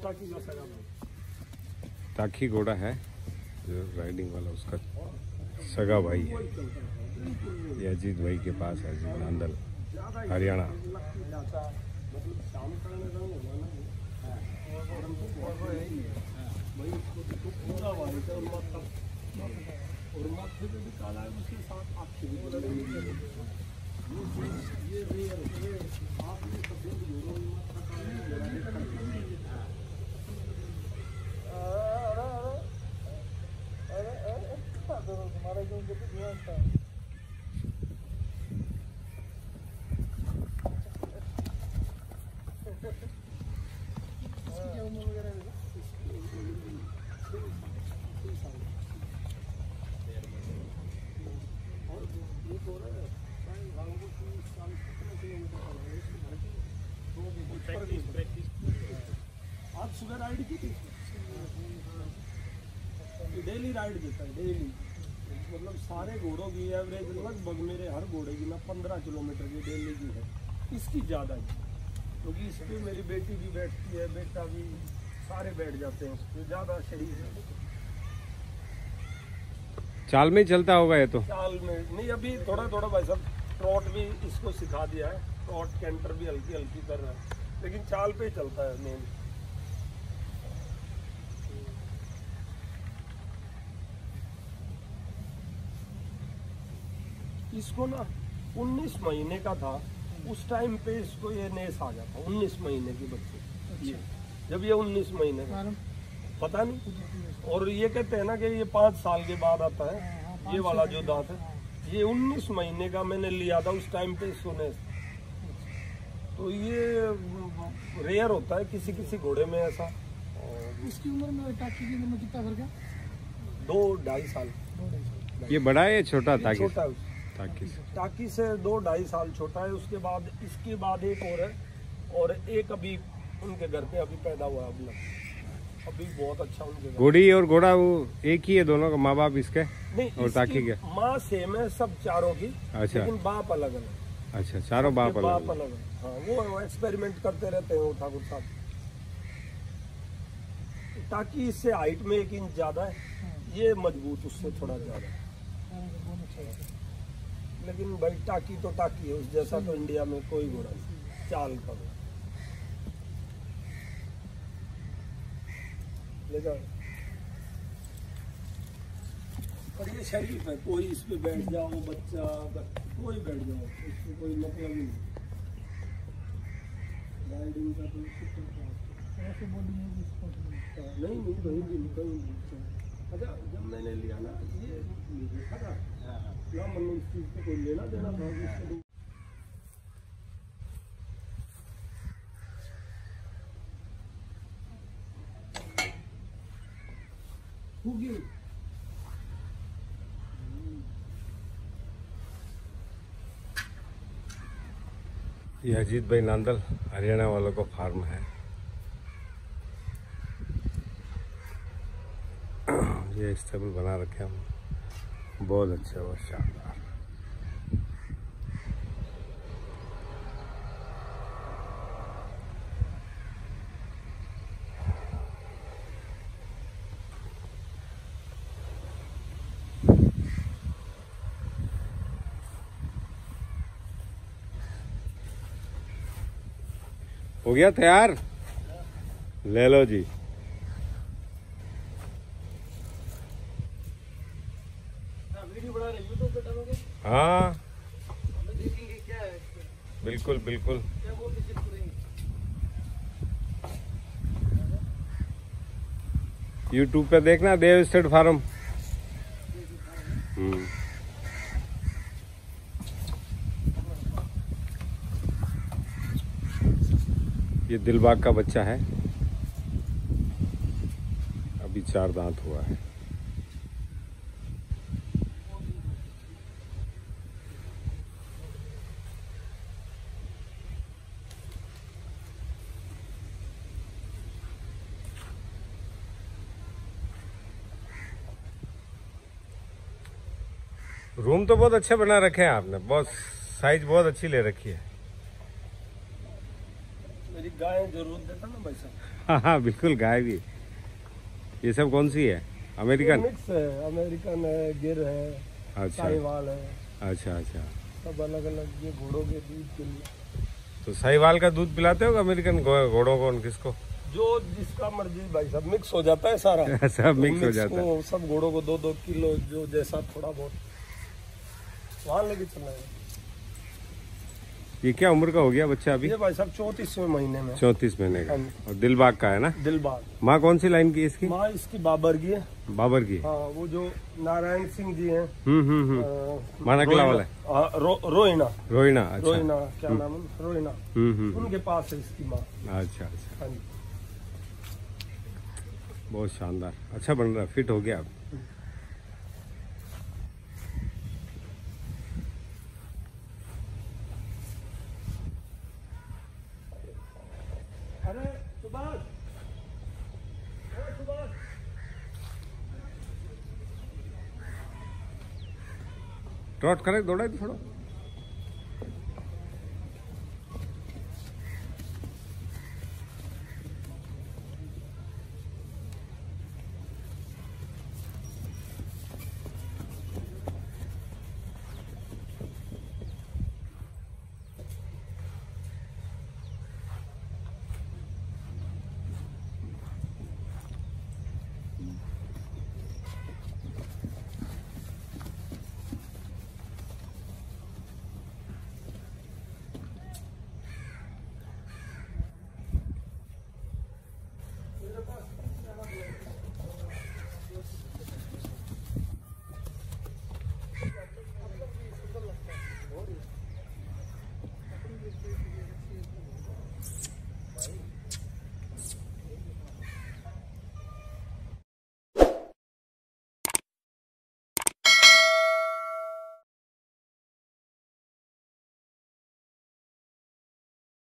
ताकी घोड़ा है जो राइडिंग वाला, उसका सगा भाई है। ये अजीत भाई के पास है, अजीत नांदल, हरियाणा। आज सुबह राइड की थी, डेली राइड देता है, डेली। मतलब सारे घोड़ों की एवरेज लगभग मेरे हर घोड़े की ना 15 किलोमीटर की डेली की है, इसकी ज़्यादा है। क्योंकि इस पर मेरी बेटी भी बैठती है, बेटा भी, सारे बैठ जाते हैं, तो ज़्यादा शरीर है। चाल में ही चलता होगा ये तो? चाल में नहीं, अभी थोड़ा थोड़ा भाई साहब ट्रॉट भी इसको सिखा दिया है, ट्रॉट कैंटर भी हल्की हल्की कर रहा है, लेकिन चाल पे ही चलता है मेन। इसको ना 19 महीने का था उस टाइम पे, इसको ये नेस आ गया था 19 महीने की बच्चे। ये जब ये 19 महीने का पता नहीं, और ये कहते हैं ना कि ये 5 साल के बाद आता है, ये वाला जो दांत है, ये 19 महीने का मैंने लिया था उस टाइम पे इसको नेस। तो ये रेयर होता है किसी किसी घोड़े में ऐसा। इसकी उम्र में टाकी की उम्र कितना फर्क है? 2-2.5 साल। ये बड़ा है छोटा? ताकि छोटा है, टाकी से 2-2.5 साल छोटा है। उसके बाद इसके बाद एक और है, और एक अभी उनके घर पे अभी पैदा हुआ है, अभी बहुत अच्छा उनके घर। घोड़ी और घोड़ा वो एक ही है दोनों का, माँ बाप इसके? नहीं, और ताकी के माँ सेम है सब चारों की। अच्छा, लेकिन बाप अलग अलग। अच्छा, चारों बाप अलग अलग। हाँ, वो एक्सपेरिमेंट करते रहते हैं वो ठाकुर साहब। ताकि इससे हाइट में 1 इंच ज्यादा है, ये मजबूत उससे थोड़ा ज्यादा है। लेकिन भाई टाकी तो टाकी है, उस जैसा तो इंडिया में कोई घोड़ा नहीं चाल का। ले जाओ, और ये शरीफ है, कोई इस पे बैठ जाओ, बच्चा कोई बैठ जाओ, इससे कोई मतलब ही नहीं। राइडिंग का तो नहीं कहीं भी। अच्छा, जब मैंने लिया ना, ये देखा था ना, मतलब इस चीज को कोई लेना देना था। ये अजीत भाई नांदल, हरियाणा वालों का फार्म है। ये स्टेबल बना रखे हम, बहुत अच्छा, बहुत शानदार। हो गया तैयार? ले लो जी। हाँ बिल्कुल बिल्कुल। यूट्यूब पे देखना देव स्टेट फार्म। ये दिलबाग का बच्चा है, अभी 4 दांत हुआ है। रूम तो बहुत अच्छे बना रखे हैं आपने, बहुत साइज बहुत अच्छी ले रखी है। मेरी गाय जरूर देता ना भाई साहब। हाँ हाँ बिल्कुल, गाय भी। ये सब कौन सी है? अमेरिकन? मिक्स है, अमेरिकन है, गिर है, अच्छा साहिवाल है, अच्छा अच्छा। सब अलग अलग ये घोड़ों के दूध के लिए। तो साहिवाल का दूध पिलाते हो अमेरिकन घोड़ों को? किसको? जो जिसका मर्जी भाई साहब, मिक्स हो जाता है सारा। सब मिक्स हो जाता है। को सब घोड़ों को 2-2 किलो जो जैसा थोड़ा बहुत वहाँ लेके चलना है। ये क्या उम्र का हो गया बच्चा अभी? ये भाई साहब 34वें महीने में। 34 महीने का। और दिलबाग का है ना? दिलबाग। माँ कौन सी लाइन की है इसकी? माँ इसकी बाबर की है। बाबर की? हाँ, वो जो नारायण सिंह जी हैं। मानकला वाला है? रोहिणा। रोहिणा, अच्छा। रोहिणा क्या नाम है? रोहिणा। उनके पास है इसकी माँ। अच्छा अच्छा, हाँ जी। बहुत शानदार। अच्छा बन रहा, फिट हो गया अब। अरे सुभाष, ट्रॉट करे, दौड़ा थोड़ा।